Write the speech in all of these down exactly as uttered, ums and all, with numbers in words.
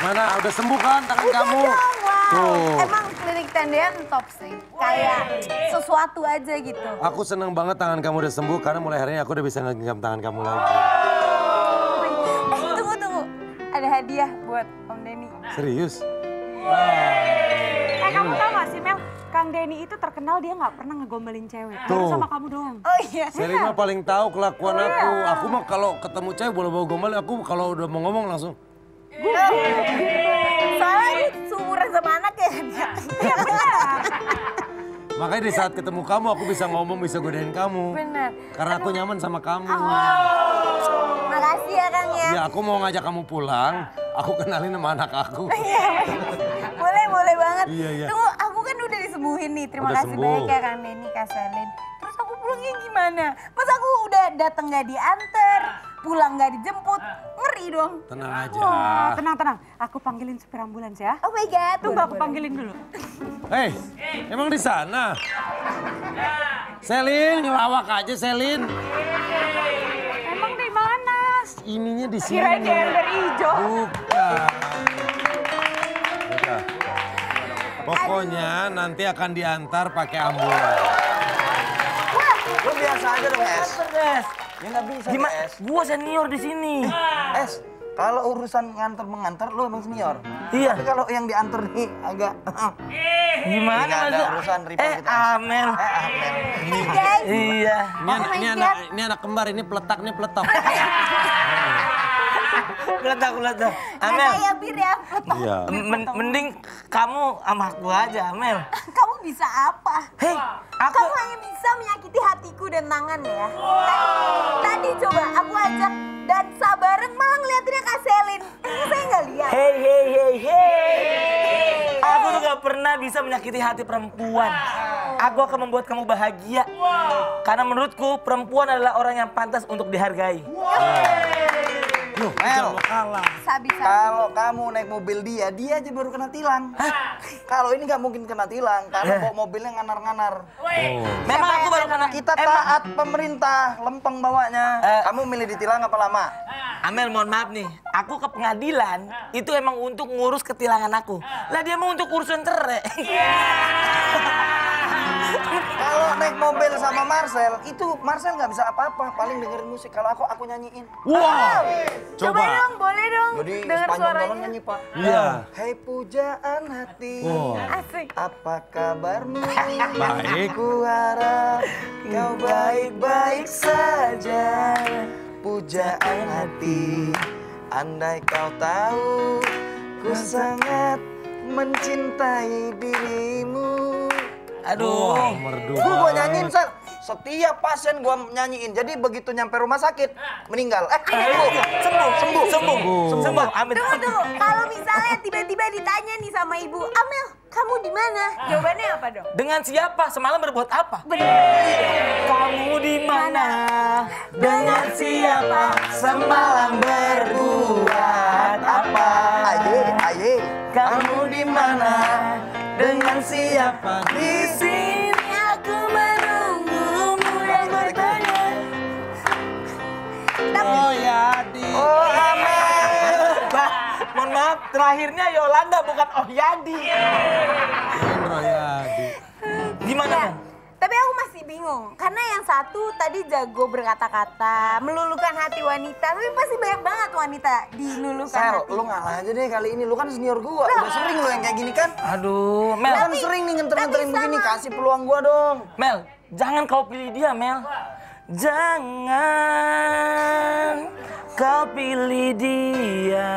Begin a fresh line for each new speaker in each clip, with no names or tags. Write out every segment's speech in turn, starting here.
Mana, udah sembuh kan tangan
Udah
kamu?
dong, wow.
Tuh.
Emang klinik tendean top sih. Kayak sesuatu aja gitu.
Aku seneng banget tangan kamu udah sembuh karena mulai hari ini aku udah bisa ngegenggam tangan kamu lagi.
Eh, tunggu, tunggu. Ada hadiah buat Om Denny.
Serius?
Eh, kamu tau gak sih, Mel? Kang Denny itu terkenal dia nggak pernah ngegombalin cewek. Baru
Tuh.
sama kamu doang.
Oh iya.
Selin mah paling tahu kelakuan aku. Aku mah kalau ketemu cewek boleh bawa gombal, aku kalau udah mau ngomong langsung.
Soalnya ini seumuran sama anak ya.
Iya benar.
Makanya di saat ketemu kamu aku bisa ngomong, bisa godain kamu.
Bener.
Karena aku nyaman sama kamu.
Makasih ya Kang ya.
Ya aku mau ngajak kamu pulang, aku kenalin sama anak aku.
Iya, boleh, boleh banget.
Iya, iya.
Tunggu, aku kan udah disembuhin nih. Terima
Udah
kasih
sembuh.
banyak ya Kang Denny, Kak Selin. Terus aku pulangnya gimana? Mas aku udah datang gak diantar, pulang gak dijemput. Ngeri dong.
Tenang aja.
Oh, tenang, tenang. Aku panggilin supir ambulans ya.
Oh my God.
Tunggu
boleh,
aku
boleh.
panggilin dulu.
Hei, emang di sana? Selin, ngelawak aja Selin.
Emang di mana?
Ininya di sini.
Kirain di ember hijau.
Bukan. Udah. Pokoknya nanti akan diantar pakai ambulans.
Lo biasa aja dong, Es.
Es.
Ya nggak bisa,
Gimana?
Es.
Gua senior di sini.
Es, kalau urusan nganter-mengantar lo emang senior.
Iya.
Tapi kalau yang diantar nih agak...
Gimana
Nggak ada
maksud-
urusan rival
Eh,
kita, Es.
Amel.
Eh, Amel.
Hai guys.
Iya.
Ini, anak, ini, anak, ini anak kembar, ini peletak, ini peletok.
Peletak, peletak.
Nah,
Amel,
kayak bir ya. Letok.
Iya.
men- mending kamu sama aku aja, Amel.
Kamu bisa apa?
Hei, aku...
Kamu hanya bisa menyakiti hatiku dan tangan ya. Tadi, tadi coba aku ajak dan sabaran malah ngeliatinnya Kak Selin. Ini saya nggak lihat.
Hei, hei, hei, hei. Aku tuh gak pernah bisa menyakiti hati perempuan. Aku akan membuat kamu bahagia. Karena menurutku perempuan adalah orang yang pantas untuk dihargai.
Loh,
Mel.
jangan lo kalah.
Sabi-sabi.
Kalau kamu naik mobil dia, dia aja baru kena tilang. Kalau ini nggak mungkin kena tilang, karena bawa mobilnya nganar-nganar.
Oh.
Memang aku baru kena...
Kita taat pemerintah, lempeng bawanya.
Eh.
Kamu milih ditilang apa lama?
Amel, mohon maaf nih. Aku ke pengadilan, itu emang untuk ngurus ketilangan aku. Lah dia mau untuk urusan cerai.
Kalau naik mobil sama Marcel, itu Marcel nggak bisa apa-apa, paling dengerin musik. Kalau aku, aku nyanyiin.
Wow.
Coba dong, boleh dong.
Jadi
Dengar
sepanjang jalan
suaranya.
nyanyi, Pak.
Iya.
Hei pujaan hati,
Wah.
Asik.
apa kabarmu?
Baik.
Ku harap kau baik-baik saja. Pujaan hati, andai kau tahu, ku sangat mencintai dirimu.
Aduh.
Wah, merdu
Gue gua
banget.
nyanyiin, Sel. Setiap pasien gua nyanyiin. Jadi begitu nyampe rumah sakit, meninggal. Eh, sembuh. Sembuh, sembuh.
Sembuh. Sembuh. Amin.
Tunggu, tunggu. Kalau misalnya tiba-tiba ditanya nih sama ibu, Amel, kamu di mana? Jawabannya apa dong?
Dengan siapa? Semalam berbuat apa?
Bener.
Kamu di mana? Dengan siapa? Semalam berbuat apa?
Aye, aye.
Kamu di mana? Dengan siapa? Di sini aku menunggumu dan bertanya.
Oh ya, di.
Oh, Amel.
Bah, mohon maaf, terakhirnya Yolanda bukan Oh Yadi.
Indro ya, di.
Gimana,
Ya,
Bang?
tapi aku masih bingung. Karena yang satu tadi jago berkata-kata, meluluhkan hati wanita. Tapi pasti banyak banget wanita diluluhkan
Sel,
hati.
lu ngalah aja deh kali ini. Lu kan senior gua. Udah sering lu yang kayak gini kan?
Aduh, Mel.
Lu kan sering nih ngenter-ngenterin
tapi
begini.
sama.
Kasih peluang gua dong.
Mel, jangan kau pilih dia, Mel. Jangan kau pilih dia.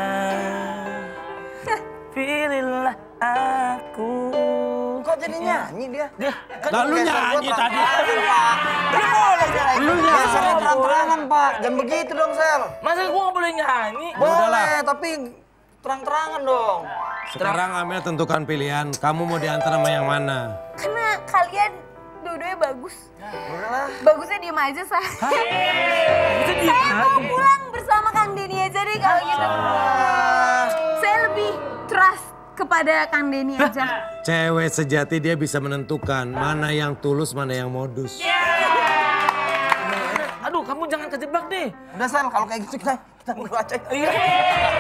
Pilihlah aku.
Kok jadi nyanyi dia?
Dia kan
Nah, lu
Geser gua
nyanyi tadi.
terang-terangan, Pak.
dia boleh nyanyi.
Lu nyanyi.
Gesernya terang-terangan, Pak. Jangan begitu dong, Sel.
Masa gua nggak boleh nyanyi?
Boleh, tapi terang-terangan dong.
Sekarang Amel tentukan pilihan. Kamu mau diantar sama yang mana?
Karena kalian dua-duanya bagus.
Udahlah.
Bagusnya diem aja, saya.
Bisa dia.
Saya mau pulang bersama Kang Denny aja deh kalau gitu. Saya lebih trust kepada Kang Denny aja.
Cewek sejati dia bisa menentukan mana yang tulus, mana yang modus.
Aduh, kamu jangan kejebak deh.
Udah, Sel. Kalau kayak gitu kita kita berdua aja.
Iya.